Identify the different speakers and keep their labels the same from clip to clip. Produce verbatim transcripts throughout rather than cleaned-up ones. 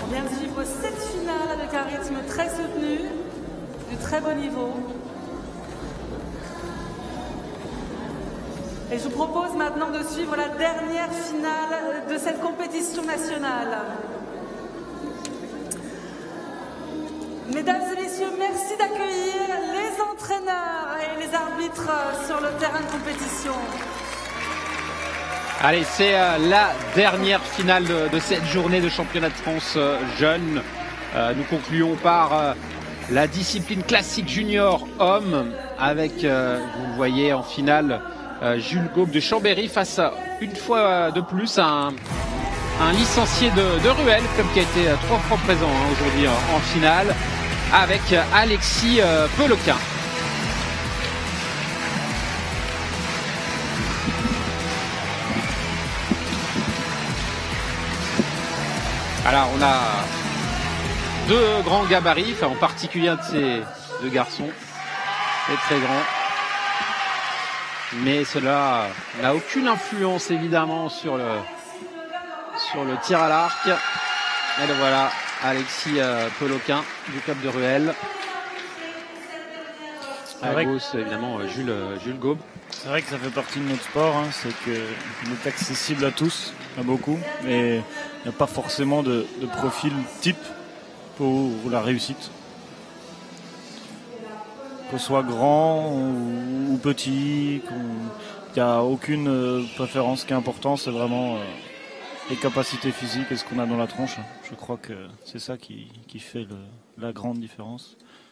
Speaker 1: vient de suivre cette finale avec un rythme très soutenu, de très beau niveau. Et je vous propose maintenant de suivre la dernière finale de cette compétition nationale. Mesdames et messieurs, merci d'accueillir les entraîneurs et les arbitres sur le terrain de compétition.
Speaker 2: Allez, c'est euh, la dernière finale de, de cette journée de championnat de France euh, jeune. Euh, nous concluons par euh, la discipline classique junior homme avec, euh, vous le voyez en finale, euh, Jules Gaube de Chambéry face à, une fois de plus, un, un licencié de, de Ruel, comme qui a été euh, trois fois présent hein, aujourd'hui en, en finale, avec euh, Alexis euh, Peloquin. Alors on a deux grands gabarits, enfin en particulier un de ces deux garçons, est très grand. Mais cela n'a aucune influence évidemment sur le, sur le tir à l'arc. Et le voilà, Alexis euh, Peloquin du club de Ruel. À gauche, évidemment, Jules, Jules Gaube.
Speaker 3: C'est vrai que ça fait partie de notre sport, hein, c'est qu'il est accessible à tous, à beaucoup, mais il n'y a pas forcément de, de profil type pour la réussite. Qu'on soit grand ou, ou petit, il n'y a aucune préférence. Ce qui est important, c'est vraiment euh, les capacités physiques et ce qu'on a dans la tronche. Je crois que c'est ça qui, qui fait le, la grande différence.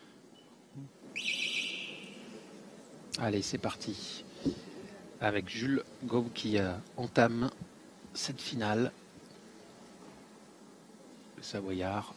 Speaker 2: Allez, c'est parti. Avec Jules Gaube qui euh, entame cette finale. Le Savoyard.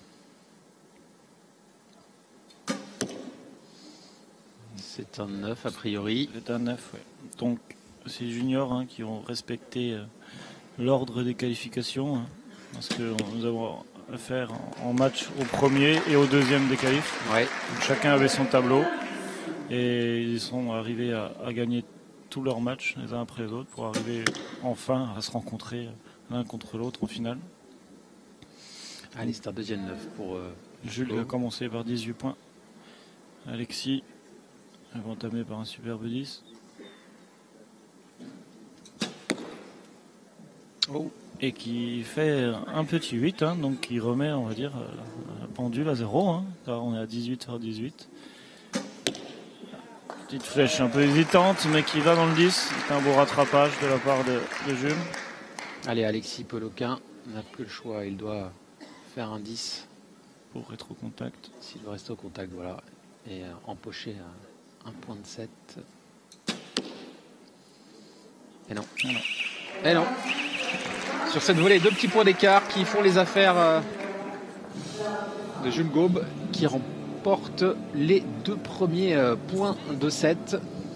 Speaker 2: C'est un neuf a priori.
Speaker 3: C'est un neuf, oui. Donc, c'est les juniors hein, qui ont respecté euh, l'ordre des qualifications. Hein, parce que nous avons affaire en match au premier et au deuxième des qualifs.
Speaker 2: Ouais.
Speaker 3: Donc, chacun avait son tableau. Et ils sont arrivés à, à gagner tous leurs matchs les uns après les autres pour arriver enfin à se rencontrer l'un contre l'autre en finale.
Speaker 2: Allez, c'est un deuxième neuf pour euh,
Speaker 3: Jules a commencé par dix-huit points. Alexis a entamé par un superbe dix.
Speaker 2: Oh.
Speaker 3: Et qui fait un petit huit, hein, donc qui remet, on va dire, la pendule à zéro. Hein, car on est à dix-huit sur dix-huit. Petite flèche un peu hésitante, mais qui va dans le dix. C'est un beau rattrapage de la part de, de Jules.
Speaker 2: Allez, Alexis Peloquin n'a plus le choix. Il doit faire un dix.
Speaker 3: Pour rétro-contact.
Speaker 2: S'il doit rester au contact, voilà. Et euh, empocher un, un point de sept. Et non.
Speaker 3: Ah non.
Speaker 2: Et non. Sur cette volée, deux petits points d'écart qui font les affaires euh, de Jules Gaube, qui remporte porte les deux premiers euh, points de set.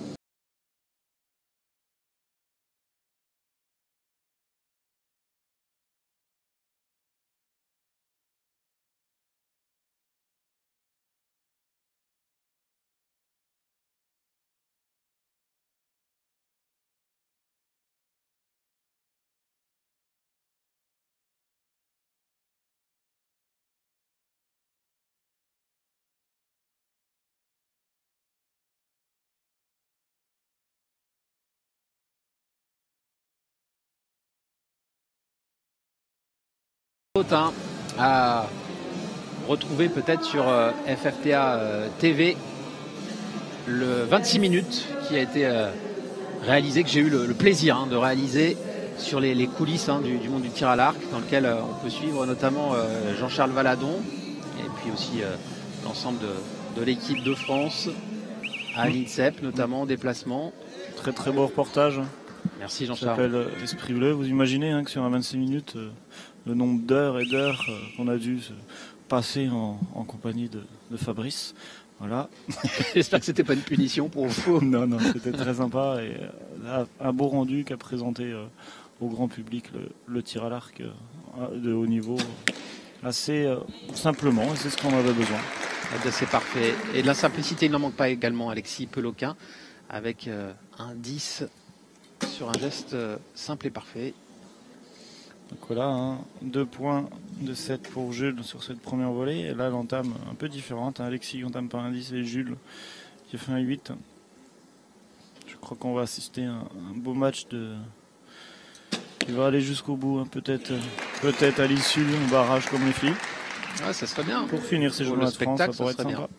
Speaker 2: À retrouver peut-être sur euh, F F P A euh, T V le vingt-six minutes qui a été euh, réalisé, que j'ai eu le, le plaisir hein, de réaliser sur les, les coulisses hein, du, du monde du tir à l'arc, dans lequel euh, on peut suivre notamment euh, Jean-Charles Valadon et puis aussi euh, l'ensemble de, de l'équipe de France à l'INSEP, notamment en déplacement.
Speaker 3: Très très beau reportage.
Speaker 2: Merci
Speaker 3: Ça
Speaker 2: Jean-Charles.
Speaker 3: s'appelle euh, Esprit Bleu. Vous imaginez hein, que sur un vingt-six minutes, euh, le nombre d'heures et d'heures euh, qu'on a dû se passer en, en compagnie de, de Fabrice. Voilà.
Speaker 2: J'espère que c'était pas une punition pour vous.
Speaker 3: Non, non, c'était très sympa et euh, un beau rendu qu'a présenté euh, au grand public le, le tir à l'arc euh, de haut niveau assez euh, simplement, et c'est ce qu'on avait besoin.
Speaker 2: C'est parfait. Et de la simplicité, il n'en manque pas également Alexis Peloquin avec euh, un dix sur un geste euh, simple et parfait.
Speaker 3: Donc voilà, hein, deux points de sept pour Jules sur cette première volée. Et là, l'entame un peu différente. Hein. Alexis qui entame par un dix et Jules qui a fait un huit. Je crois qu'on va assister à un, un beau match de... qui va aller jusqu'au bout. Hein. Peut-être peut-être à l'issue, un barrage comme les filles.
Speaker 2: Ouais, ça serait bien.
Speaker 3: Pour finir ces journées de France, ça pourrait être sympa. Bien.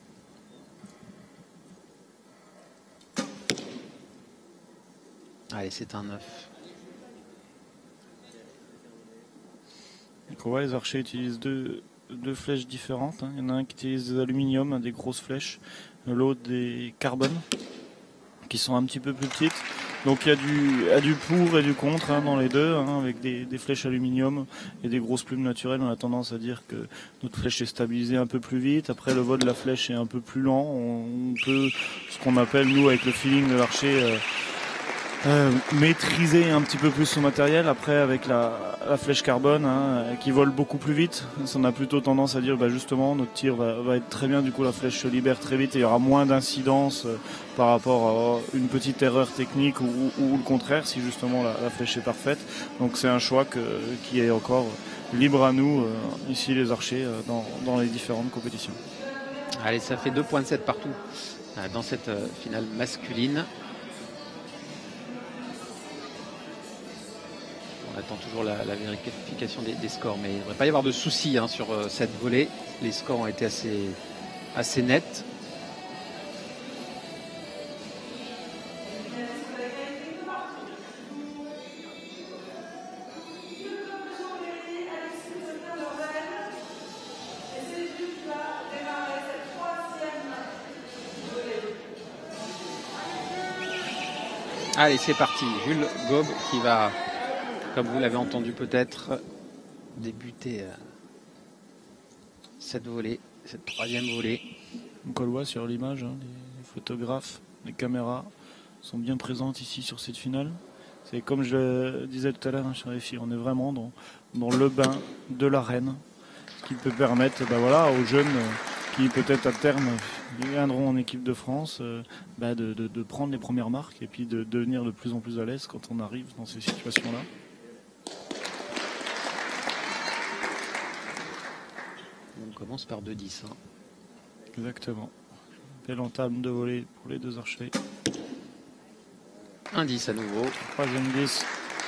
Speaker 2: Allez, c'est un neuf.
Speaker 3: Donc on voit, les archers utilisent deux, deux flèches différentes. Hein. Il y en a un qui utilise des aluminium, des grosses flèches, l'autre des carbones, qui sont un petit peu plus petites. Donc il y a du, il y a du pour et du contre hein, dans les deux, hein, avec des, des flèches aluminium et des grosses plumes naturelles. On a tendance à dire que notre flèche est stabilisée un peu plus vite. Après, le vol de la flèche est un peu plus lent. On, on peut, ce qu'on appelle, nous, avec le feeling de l'archer, euh, Euh, maîtriser un petit peu plus son matériel. Après, avec la, la flèche carbone hein, qui vole beaucoup plus vite, on a plutôt tendance à dire bah, justement notre tir va, va être très bien, du coup la flèche se libère très vite et il y aura moins d'incidence euh, par rapport à une petite erreur technique ou, ou, ou le contraire si justement la, la flèche est parfaite. Donc c'est un choix que, qui est encore libre à nous euh, ici les archers euh, dans, dans les différentes compétitions.
Speaker 2: Allez, ça fait deux virgule sept partout euh, dans cette euh, finale masculine. On attend toujours la, la vérification des, des scores, mais il ne devrait pas y avoir de soucis hein, sur euh, cette volée. Les scores ont été assez, assez nets. Allez, c'est parti. Jules Gaube qui va, comme vous l'avez entendu peut-être, débuter euh, cette volée, cette troisième volée.
Speaker 3: Donc on le voit sur l'image, hein, les photographes, les caméras sont bien présentes ici sur cette finale. C'est comme je le disais tout à l'heure hein, sur les filles, on est vraiment dans, dans le bain de l'arène, ce qui peut permettre bah, voilà, aux jeunes qui peut-être à terme viendront en équipe de France euh, bah, de, de, de prendre les premières marques et puis de devenir de plus en plus à l'aise quand on arrive dans ces situations-là.
Speaker 2: On commence par deux dix. Hein.
Speaker 3: Exactement. Belle entame de volée pour les deux archers.
Speaker 2: Un dix à nouveau.
Speaker 3: Troisième dix.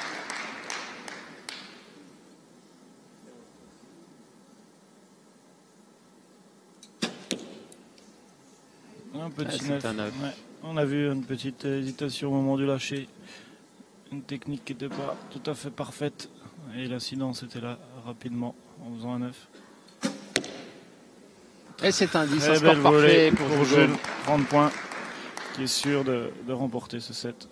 Speaker 3: Un petit
Speaker 2: ah,
Speaker 3: neuf.
Speaker 2: Un neuf.
Speaker 3: Ouais. On a vu une petite hésitation au moment du lâcher. Une technique qui n'était pas tout à fait parfaite. Et l'incidence était là rapidement en faisant un neuf.
Speaker 2: Et c'est un dix,
Speaker 3: Très
Speaker 2: un score parfait pour, pour
Speaker 3: Jules. trente points, qui est sûr de, de remporter ce set.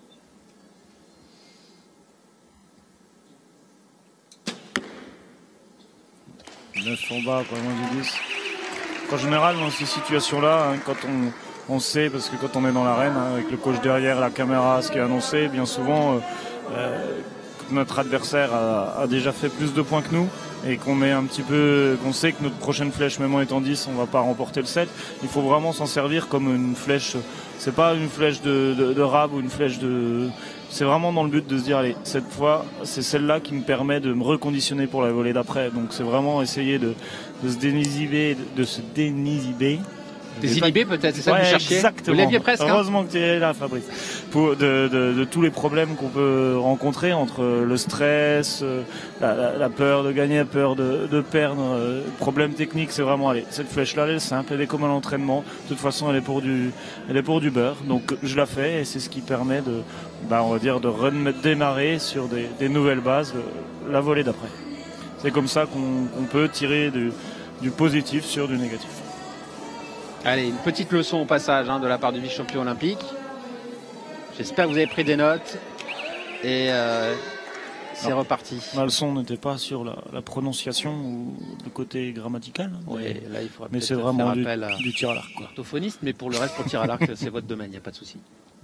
Speaker 3: neuf en bas, pas moins du dix. En général, dans ces situations-là, hein, quand on, on sait, parce que quand on est dans l'arène, hein, avec le coach derrière, la caméra, ce qui est annoncé, bien souvent, euh, euh, notre adversaire a, a déjà fait plus de points que nous et qu'on est un petit peu, qu'on sait que notre prochaine flèche, même en étant dix, on va pas remporter le set. Il faut vraiment s'en servir comme une flèche. C'est pas une flèche de, de, de rab ou une flèche de. C'est vraiment dans le but de se dire, allez, cette fois, c'est celle-là qui me permet de me reconditionner pour la volée d'après. Donc c'est vraiment essayer de, de se désinhiber, de, de se désinhiber.
Speaker 2: Désinhibé peut-être, c'est ça
Speaker 3: ouais,
Speaker 2: que vous cherchiez.
Speaker 3: Exactement.
Speaker 2: Vous l'aviez presque.
Speaker 3: Heureusement
Speaker 2: hein.
Speaker 3: que tu es là, Fabrice. Pour de, de, de tous les problèmes qu'on peut rencontrer entre le stress, la, la, la peur de gagner, la peur de, de perdre, euh, problèmes techniques, c'est vraiment, allez, cette flèche-là, elle est simple, elle est comme un entraînement. De toute façon, elle est pour du, elle est pour du beurre. Donc, je la fais et c'est ce qui permet de, bah, on va dire, de redémarrer sur des, des nouvelles bases, la volée d'après. C'est comme ça qu'on qu'on peut tirer du, du positif sur du négatif.
Speaker 2: Allez, une petite leçon au passage hein, de la part du vice-champion olympique. J'espère que vous avez pris des notes. Et euh, c'est
Speaker 3: Alors,
Speaker 2: reparti.
Speaker 3: Ma leçon n'était pas sur la, la prononciation ou le côté grammatical.
Speaker 2: Oui,
Speaker 3: mais,
Speaker 2: là il faudra
Speaker 3: mais c'est
Speaker 2: faire
Speaker 3: vraiment du,
Speaker 2: appel à
Speaker 3: du tir à l'arc.
Speaker 2: orthophoniste, mais pour le reste, pour tir à l'arc, c'est votre domaine, il n'y a pas de souci.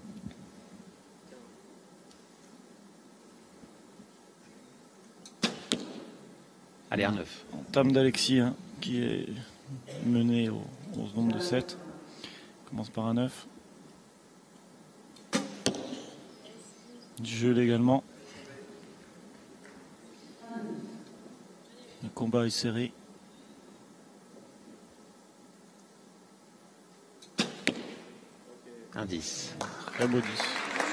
Speaker 2: Allez, un neuf.
Speaker 3: Entame d'Alexis hein, qui est mené au, au nombre de sept. Commence par un neuf. Jules également. Le combat est serré.
Speaker 2: Un dix.
Speaker 3: Très beau dix.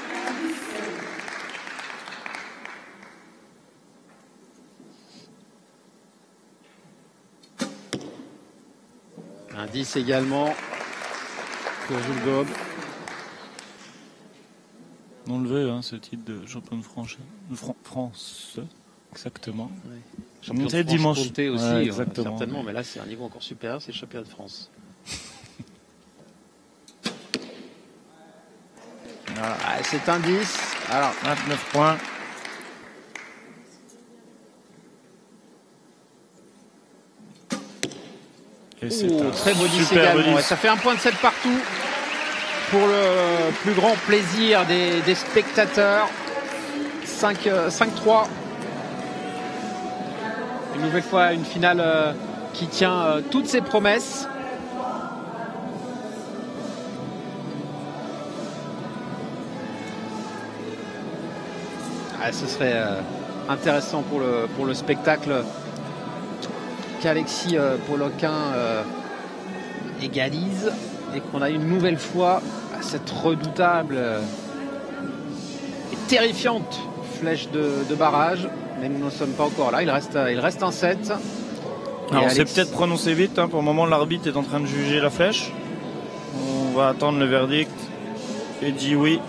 Speaker 2: Un dix également pour Jules Gaume.
Speaker 3: Non levé, hein, ce titre de champion de France. De Fran France, exactement.
Speaker 2: Oui.
Speaker 3: Champion
Speaker 2: de
Speaker 3: dimanche
Speaker 2: aussi,
Speaker 3: ouais,
Speaker 2: exactement. Certainement, mais là c'est un niveau encore supérieur, c'est le championnat de France. Voilà. Ah, c'est un dix. Alors,
Speaker 3: vingt-neuf points. Et c'est
Speaker 2: oh,
Speaker 3: un
Speaker 2: très beau dix
Speaker 3: super
Speaker 2: également.
Speaker 3: dix.
Speaker 2: Et ça fait un point de sept partout pour le plus grand plaisir des, des spectateurs. cinq trois. Une nouvelle fois, une finale euh, qui tient euh, toutes ses promesses. Ah, ce serait euh, intéressant pour le, pour le spectacle qu'Alexis euh, Poloquin euh, égalise et qu'on a une nouvelle fois cette redoutable euh, et terrifiante flèche de, de barrage. Mais nous ne sommes pas encore là, il reste, il reste un sept.
Speaker 3: Alors, on s'est
Speaker 2: Alex...
Speaker 3: peut-être prononcé vite, hein. Pour le moment l'arbitre est en train de juger la flèche. On va attendre le verdict et dit oui.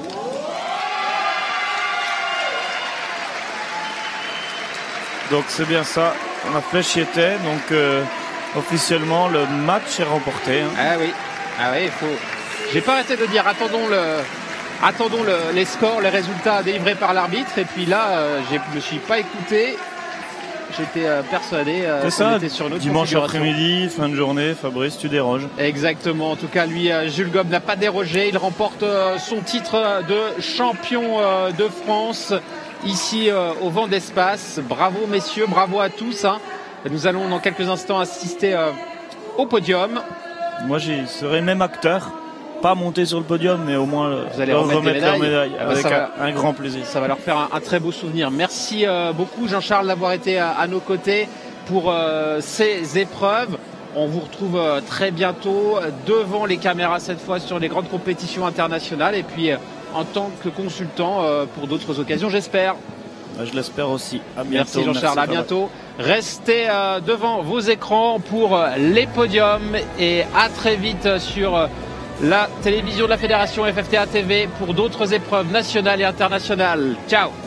Speaker 3: Donc c'est bien ça, la flèche y était, donc euh, officiellement le match est remporté. Hein.
Speaker 2: Ah oui, ah oui, il faut. J'ai pas arrêté de dire attendons le, attendons le, les scores, les résultats délivrés par l'arbitre. Et puis là, euh, je me suis pas écouté. J'étais euh, persuadé euh,
Speaker 3: c'est ça,
Speaker 2: était sur notre
Speaker 3: dimanche après-midi, fin de journée, Fabrice, tu déroges.
Speaker 2: Exactement, en tout cas lui, euh, Jules Gaume n'a pas dérogé, il remporte euh, son titre de champion euh, de France ici euh, au Vent d'Espace. Bravo messieurs, bravo à tous. Hein. Nous allons dans quelques instants assister euh, au podium.
Speaker 3: Moi j'y serai même acteur. Pas monter sur le podium, mais au moins
Speaker 2: vous allez
Speaker 3: leur
Speaker 2: remettre,
Speaker 3: remettre leur médaille
Speaker 2: ah bah
Speaker 3: avec
Speaker 2: va,
Speaker 3: un, un grand plaisir.
Speaker 2: Ça va leur faire un, un très beau souvenir. Merci euh, beaucoup Jean-Charles d'avoir été à, à nos côtés pour euh, ces épreuves. On vous retrouve euh, très bientôt devant les caméras cette fois sur les grandes compétitions internationales et puis euh, en tant que consultant euh, pour d'autres occasions, j'espère.
Speaker 3: Je l'espère aussi. À bientôt.
Speaker 2: Merci Jean-Charles, à bientôt. Restez euh, devant vos écrans pour euh, les podiums et à très vite sur euh, la télévision de la Fédération F F T A T V pour d'autres épreuves nationales et internationales. Ciao.